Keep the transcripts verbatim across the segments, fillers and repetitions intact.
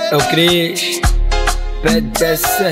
É o Cris, P D C.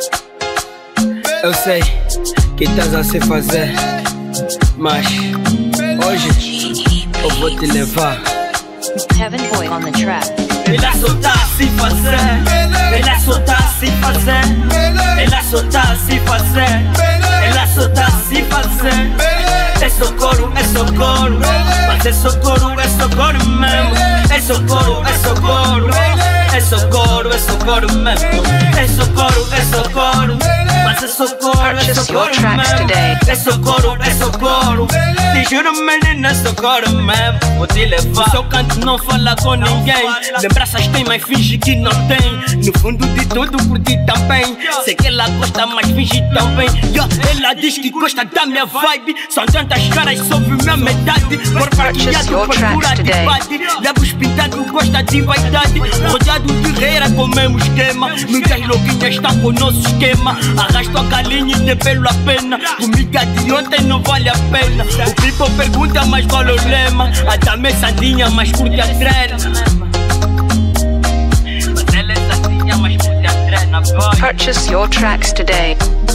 Eu sei que estás a se fazer, mas hoje eu vou te levar. Heaven Boy on the track. Ela só tá a se fazer, ela só tá a se fazer, ela só tá a se fazer, ela só tá a se fazer. É socorro, é socorro, mas é socorro, é socorro mesmo. É socorro, é socorro, é socorro, é socorro mesmo. É socorro, é socorro, mas é socorro, é socorro mesmo. É socorro, é socorro, te juro menina, é socorro mesmo. Vou te levar. O seu canto não fala com ninguém, lembranças tem, mas finge que não tem. No fundo de tudo por ti também. Sei que ela gosta, mas finge também. Ela diz que gosta da minha vibe. São tantas caras sobre minha metade. Por partilhado, procura de bate. Lábios pintados, gosta de vaidade. Rodeado de reira, comemos esquema. Muitas louquinhas estão com o nosso esquema. Arrasto a galinha e te pelo a pena. Comida de ontem não vale a pena. O people pergunta, mas qual é o lema? A dama é sandinha, mas curte a trena. Mas ela é sandinha, mas curte a trena, boy. Purchase your tracks today.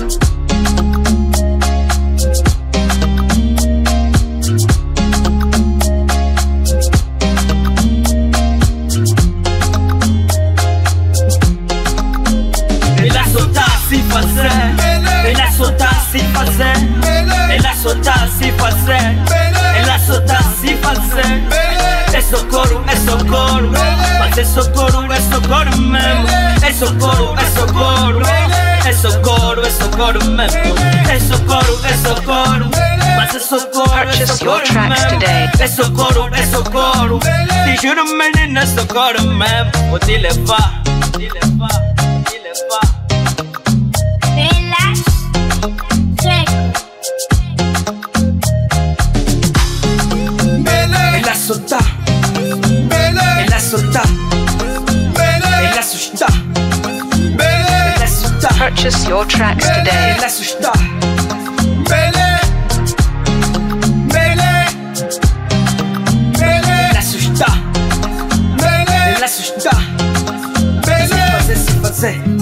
Ela só tá a se fazer, ela só tá a se fazer, ela só tá a se fazer, ela só tá a se fazer. É socorro, é socorro, mas é socorro, é socorro mesmo. É socorro, é socorro, é socorro, é socorro mesmo. É socorro, é socorro, mas é socorro, é socorro mesmo. É socorro, é socorro, te juro menina, é socorro mesmo. Vou te levar, vou te levar, vou te levar. Ela solta, ela solta, ela assusta, ela assusta. Purchase your tracks today. Ela assusta, ela assusta, ela assusta. Se fazer, se fazer.